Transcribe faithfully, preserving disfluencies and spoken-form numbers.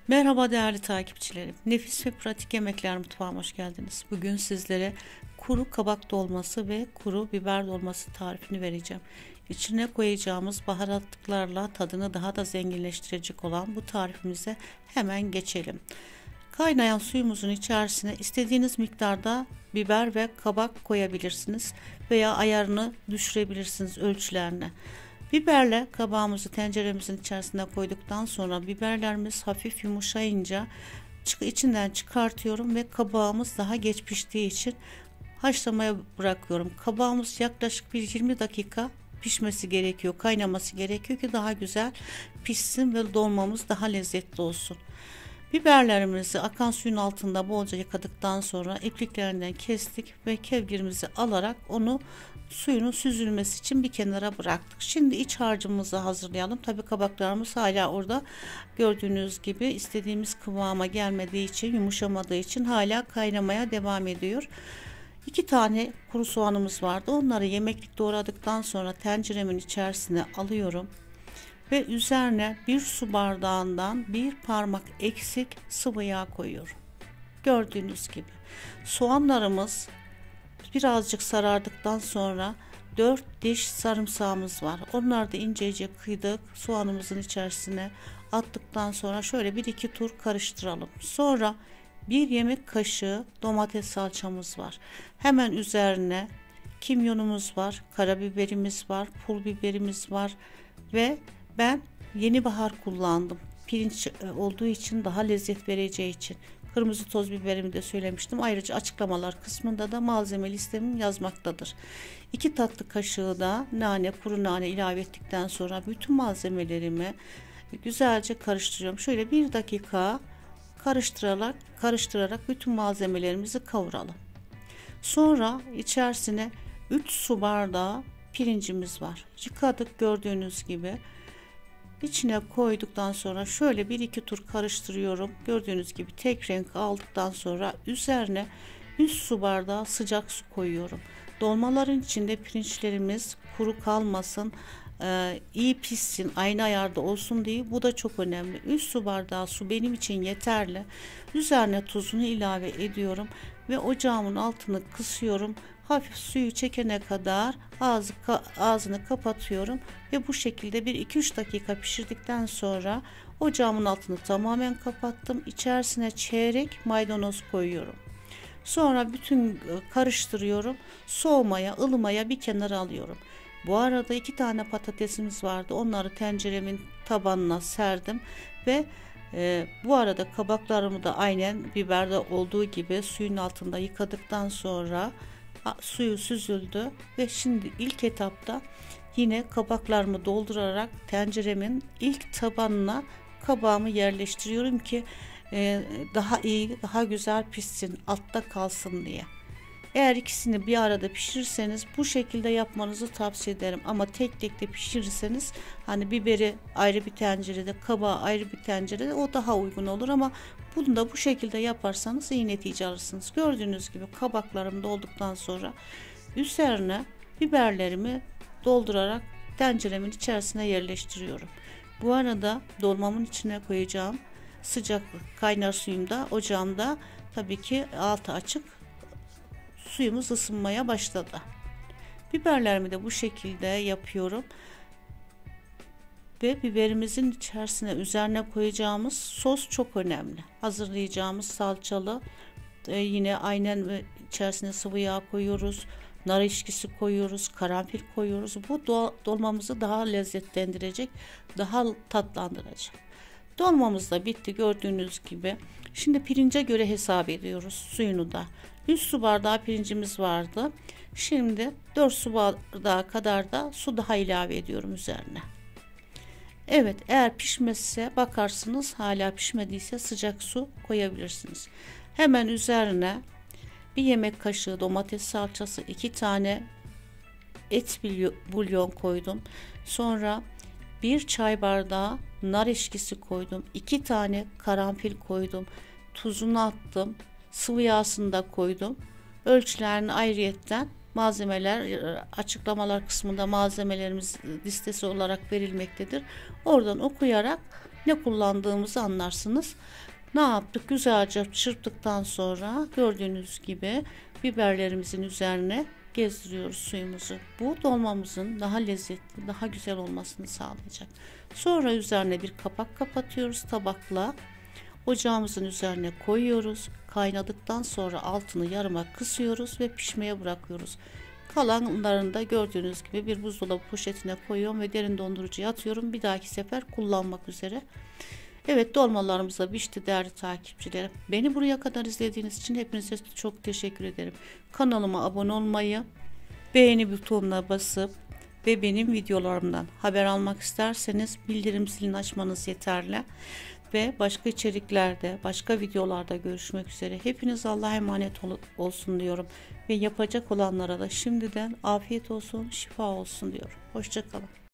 Merhaba değerli takipçilerim. Nefis ve pratik yemekler mutfağıma hoş geldiniz. Bugün sizlere kuru kabak dolması ve kuru biber dolması tarifini vereceğim. İçine koyacağımız baharatlıklarla tadını daha da zenginleştirecek olan bu tarifimize hemen geçelim. Kaynayan suyumuzun içerisine istediğiniz miktarda biber ve kabak koyabilirsiniz veya ayarını düşürebilirsiniz ölçülerine. Biberle kabağımızı tenceremizin içerisine koyduktan sonra biberlerimiz hafif yumuşayınca içinden çıkartıyorum ve kabağımız daha geç piştiği için haşlamaya bırakıyorum. Kabağımız yaklaşık bir yirmi dakika pişmesi gerekiyor, kaynaması gerekiyor ki daha güzel pişsin ve dolmamız daha lezzetli olsun. Biberlerimizi akan suyun altında bolca yıkadıktan sonra ipliklerinden kestik ve kevgirimizi alarak onu suyunun süzülmesi için bir kenara bıraktık. Şimdi iç harcımızı hazırlayalım. Tabi kabaklarımız hala orada, gördüğünüz gibi istediğimiz kıvama gelmediği için, yumuşamadığı için hala kaynamaya devam ediyor. İki tane kuru soğanımız vardı. Onları yemeklik doğradıktan sonra tenceremin içerisine alıyorum ve üzerine bir su bardağından bir parmak eksik sıvı yağ koyuyorum. Gördüğünüz gibi soğanlarımız birazcık sarardıktan sonra dört diş sarımsağımız var. Onları da incece kıydık. Soğanımızın içerisine attıktan sonra şöyle bir iki tur karıştıralım. Sonra bir yemek kaşığı domates salçamız var. Hemen üzerine kimyonumuz var, karabiberimiz var, pul biberimiz var ve ben yeni bahar kullandım. Pirinç olduğu için, daha lezzet vereceği için. Kırmızı toz biberimi de söylemiştim. Ayrıca açıklamalar kısmında da malzeme listemim yazmaktadır. iki tatlı kaşığı da nane, kuru nane ilave ettikten sonra bütün malzemelerimi güzelce karıştırıyorum. Şöyle bir dakika karıştırarak karıştırarak bütün malzemelerimizi kavuralım. Sonra içerisine üç su bardağı pirincimiz var. Yıkadık gördüğünüz gibi. İçine koyduktan sonra şöyle bir iki tur karıştırıyorum. Gördüğünüz gibi tek renk aldıktan sonra üzerine üç su bardağı sıcak su koyuyorum. Dolmaların içinde pirinçlerimiz kuru kalmasın, e, iyi pişsin, aynı ayarda olsun diye, bu da çok önemli. üç su bardağı su benim için yeterli. Üzerine tuzunu ilave ediyorum ve ocağımın altını kısıyorum. Hafif suyu çekene kadar ağzı, ağzını kapatıyorum ve bu şekilde bir iki üç dakika pişirdikten sonra ocağımın altını tamamen kapattım. İçerisine çeyrek maydanoz koyuyorum. Sonra bütün karıştırıyorum. Soğumaya, ılımaya bir kenara alıyorum. Bu arada iki tane patatesimiz vardı. Onları tenceremin tabanına serdim ve e, bu arada kabaklarımı da aynen biberde olduğu gibi suyun altında yıkadıktan sonra suyu süzüldü ve şimdi ilk etapta yine kabaklarımı doldurarak tenceremin ilk tabanına kabağımı yerleştiriyorum ki e, daha iyi, daha güzel pişsin, altta kalsın diye. Eğer ikisini bir arada pişirirseniz bu şekilde yapmanızı tavsiye ederim. Ama tek tek de pişirirseniz, hani biberi ayrı bir tencerede, kabağı ayrı bir tencerede, o daha uygun olur. Ama bunu da bu şekilde yaparsanız iyi netice alırsınız. Gördüğünüz gibi kabaklarım dolduktan sonra üzerine biberlerimi doldurarak tenceremin içerisine yerleştiriyorum. Bu arada dolmamın içine koyacağım sıcak kaynar suyumda ocağımda tabii ki altı açık, suyumuz ısınmaya başladı. Biberlerimi de bu şekilde yapıyorum. Ve biberimizin içerisine üzerine koyacağımız sos çok önemli. Hazırlayacağımız salçalı, e, yine aynen içerisine sıvı yağ koyuyoruz. Nar eşkisi koyuyoruz, karanfil koyuyoruz. Bu dolmamızı daha lezzetlendirecek, daha tatlandıracak. Dolmamız da bitti gördüğünüz gibi. Şimdi pirince göre hesap ediyoruz suyunu da. üç su bardağı pirincimiz vardı. Şimdi dört su bardağı kadar da su daha ilave ediyorum üzerine. Evet, eğer pişmezse bakarsınız, hala pişmediyse sıcak su koyabilirsiniz. Hemen üzerine bir yemek kaşığı domates salçası, iki tane et bulyon koydum. Sonra bir çay bardağı nar eşkisi koydum. iki tane karanfil koydum. Tuzunu attım. Sıvı yağını da koydum. Ölçülerini ayrıyetten malzemeler açıklamalar kısmında malzemelerimiz listesi olarak verilmektedir. Oradan okuyarak ne kullandığımızı anlarsınız. Ne yaptık? Güzelce çırptıktan sonra gördüğünüz gibi biberlerimizin üzerine gezdiriyoruz suyumuzu. Bu dolmamızın daha lezzetli, daha güzel olmasını sağlayacak. Sonra üzerine bir kapak kapatıyoruz tabakla. Ocağımızın üzerine koyuyoruz. Kaynadıktan sonra altını yarıma kısıyoruz ve pişmeye bırakıyoruz. Kalanlarını da gördüğünüz gibi bir buzdolabı poşetine koyuyorum ve derin dondurucuya atıyorum. Bir dahaki sefer kullanmak üzere. Evet, dolmalarımız da pişti değerli takipçilerim. Beni buraya kadar izlediğiniz için hepinize çok teşekkür ederim. Kanalıma abone olmayı, beğeni butonuna basıp ve benim videolarımdan haber almak isterseniz bildirim zilini açmanız yeterli. Ve başka içeriklerde, başka videolarda görüşmek üzere. Hepiniz Allah'a emanet ol olsun diyorum. Ve yapacak olanlara da şimdiden afiyet olsun, şifa olsun diyorum. Hoşça kalın.